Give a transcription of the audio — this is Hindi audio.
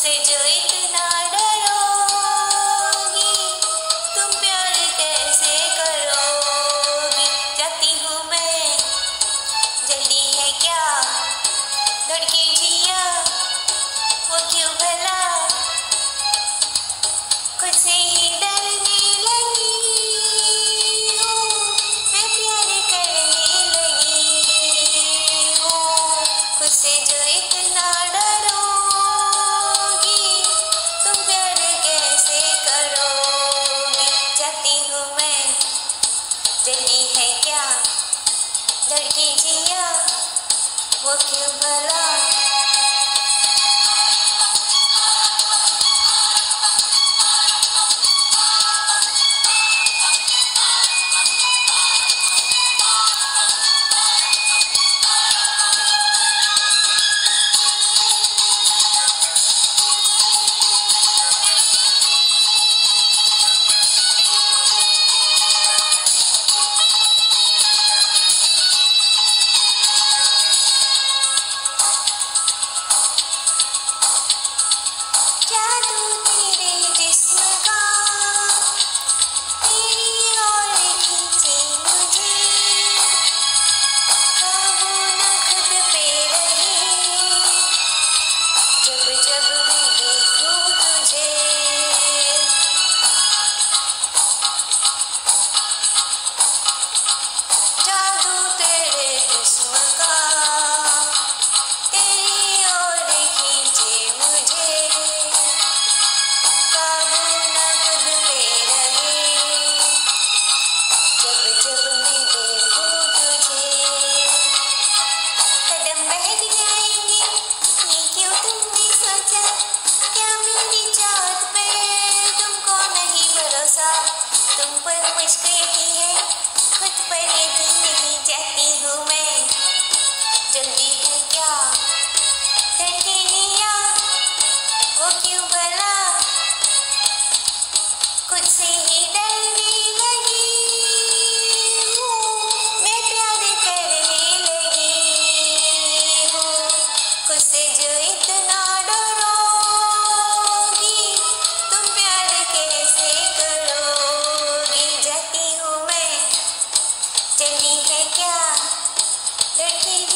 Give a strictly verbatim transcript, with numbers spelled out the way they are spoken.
मुझसे जो इतना डरोगी, तुम प्यार कैसे करोगी। जाती हूँ मैं, जल्दी है क्या, धड़के जिया वो क्यों भला, खुद से ही डरने लगी हूँ, मैं प्यार करने लगी हूँ। खुद से जो इतना डरोगी, तुम प्यार कैसे करोगी। जाती हूँ मैं, जल्दी है क्या, धड़के जिया वो क्यों भला। तुम पर मुझको यकीन है, खुद पर ये जिंदगी। जाती हूँ मैं, जल्दी है क्या, धड़के जिया वो क्यों भला, खुद से ही डरने लगी हूँ, मैं प्यार करने लगी हूँ। खुद से जो इतना डरोगी, तुम प्यार कैसे करोगी। जाती हूँ मैं, जल्दी है क्या, लड़की